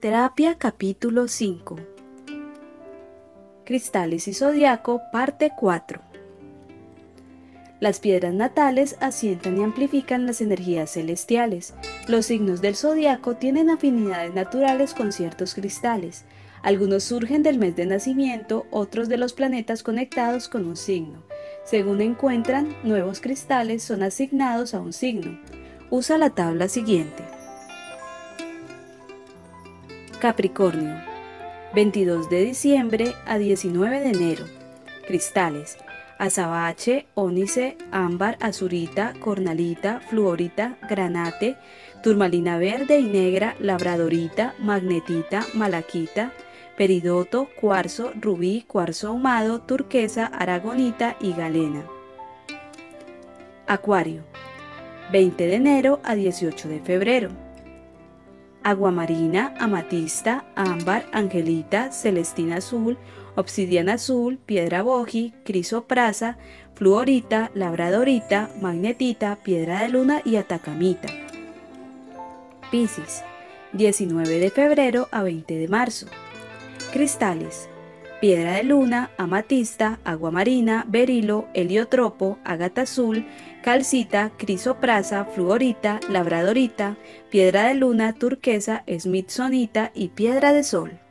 Astrologioterapia capítulo 5. Cristales y zodiaco parte 4. Las piedras natales asientan y amplifican las energías celestiales. Los signos del zodiaco tienen afinidades naturales con ciertos cristales. Algunos surgen del mes de nacimiento, otros de los planetas conectados con un signo. Según encuentran nuevos cristales, son asignados a un signo. Usa la tabla siguiente. Capricornio, 22 de diciembre a 19 de enero. Cristales: azabache, ónice, ámbar, azurita, cornalita, fluorita, granate, turmalina verde y negra, labradorita, magnetita, malaquita, peridoto, cuarzo, rubí, cuarzo ahumado, turquesa, aragonita y galena. Acuario, 20 de enero a 18 de febrero. Aguamarina, amatista, ámbar, angelita, celestina azul, obsidiana azul, piedra boji, crisoprasa, fluorita, labradorita, magnetita, piedra de luna y atacamita. Piscis, 19 de febrero a 20 de marzo. Cristales: piedra de luna, amatista, aguamarina, berilo, heliotropo, ágata azul, calcita, crisoprasa, fluorita, labradorita, piedra de luna, turquesa, smithsonita y piedra de sol.